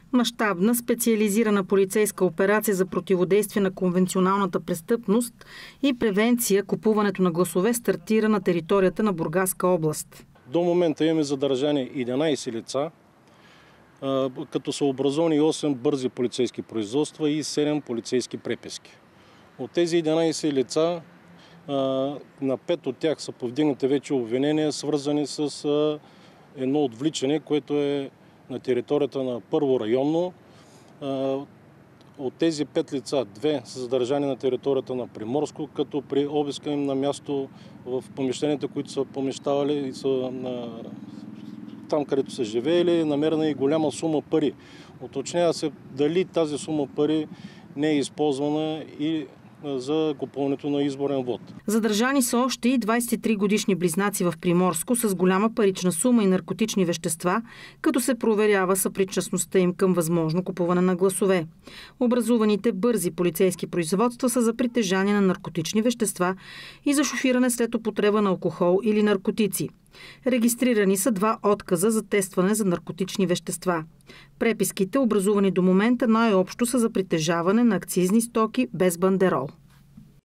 Мащабна специализирана полицейска операция за противодействие на конвенционалната престъпност и превенция купуването на гласове стартира на територията на Бургаска област. До момента имаме задържани 11 лица, като са образувани 8 бързи полицейски производства и 7 полицейски преписки. От тези 11 лица на 5 от тях са повдигнати вече обвинения, свързани с едно отвличане, което е на територията на Първо районно. От тези 5 лица 2 са задържани на територията на Приморско, като при обиска им на място в помещенията, които са помещавали и са там, където са живеели, намерена и голяма сума пари. Уточнява се дали тази сума пари не е използвана и за купуването на изборен вод. Задържани са още и 23-годишни близнаци в Приморско с голяма парична сума и наркотични вещества, като се проверява съпричастността им към възможно купуване на гласове. Образуваните бързи полицейски производства са за притежание на наркотични вещества и за шофиране след употреба на алкохол или наркотици. Регистрирани са 2 отказа за тестване за наркотични вещества. Преписките, образувани до момента, най-общо са за притежаване на акцизни стоки без бандерол.